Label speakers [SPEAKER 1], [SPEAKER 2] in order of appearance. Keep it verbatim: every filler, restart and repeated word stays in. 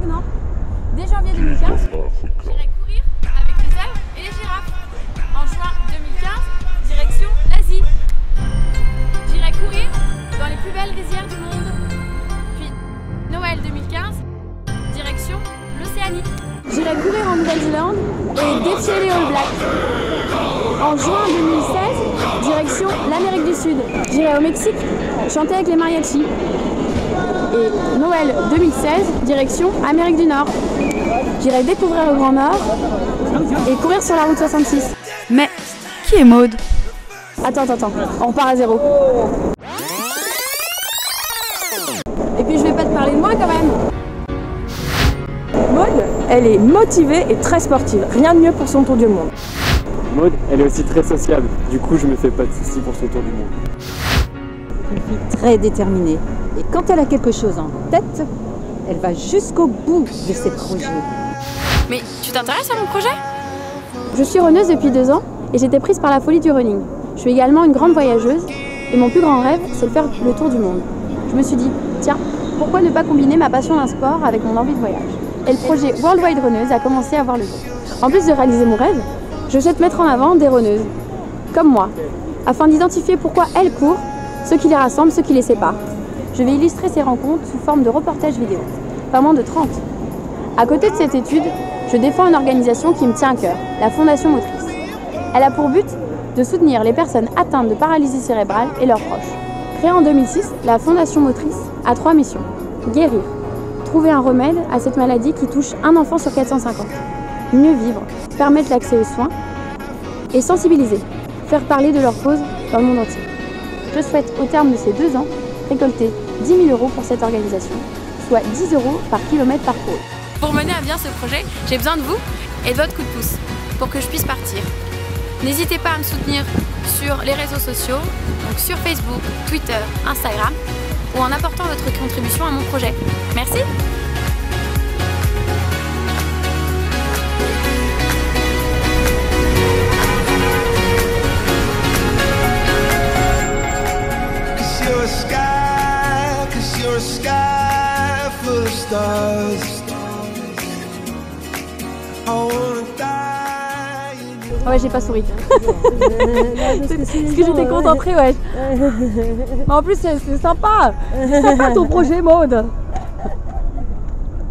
[SPEAKER 1] maintenant. Dès janvier deux mille quinze, j'irai courir avec les zèbres et les girafes. En juin deux mille quinze, direction l'Asie. J'irai courir dans les plus belles rizières du monde. Puis Noël deux mille quinze, direction l'Océanie. J'irai courir en Nouvelle-Zélande et défier les All Blacks. En juin deux mille seize, direction l'Amérique du Sud. J'irai au Mexique chanter avec les mariachis. Et Noël deux mille seize, direction Amérique du Nord. J'irai découvrir le Grand Nord et courir sur la route soixante-six.
[SPEAKER 2] Mais qui est Maud?
[SPEAKER 1] Attends, attends, attends, on repart à zéro. Et puis je vais pas te parler de moi quand même.
[SPEAKER 3] Maud, elle est motivée et très sportive. Rien de mieux pour son tour du monde.
[SPEAKER 4] Maud, elle est aussi très sociable. Du coup, je me fais pas de soucis pour son tour du monde.
[SPEAKER 5] Une fille très déterminée. Et quand elle a quelque chose en tête, elle va jusqu'au bout de ses projets.
[SPEAKER 1] Mais tu t'intéresses à mon projet?
[SPEAKER 6] Je suis runneuse depuis deux ans et j'étais prise par la folie du running. Je suis également une grande voyageuse et mon plus grand rêve, c'est de faire le tour du monde. Je me suis dit, tiens, pourquoi ne pas combiner ma passion d'un sport avec mon envie de voyage? Et le projet Worldwide Runneuse a commencé à voir le jour. En plus de réaliser mon rêve, je souhaite mettre en avant des runneuses, comme moi, afin d'identifier pourquoi elles courent, ce qui les rassemble, ce qui les sépare. Je vais illustrer ces rencontres sous forme de reportages vidéo, pas moins de trente. À côté de cette étude, je défends une organisation qui me tient à cœur, la Fondation Motrice. Elle a pour but de soutenir les personnes atteintes de paralysie cérébrale et leurs proches. Créée en deux mille six, la Fondation Motrice a trois missions. Guérir, trouver un remède à cette maladie qui touche un enfant sur quatre cent cinquante. Mieux vivre, permettre l'accès aux soins et sensibiliser, faire parler de leur cause dans le monde entier. Je souhaite, au terme de ces deux ans, récolter dix mille euros pour cette organisation, soit dix euros par kilomètre parcouru.
[SPEAKER 1] Pour mener à bien ce projet, j'ai besoin de vous et de votre coup de pouce pour que je puisse partir. N'hésitez pas à me soutenir sur les réseaux sociaux, donc sur Facebook, Twitter, Instagram, ou en apportant votre contribution à mon projet. Merci!
[SPEAKER 6] Ouais, j'ai pas souri. Parce que j'étais concentrée, ouais. Mais en plus, c'est sympa. C'est sympa ton projet, Maud.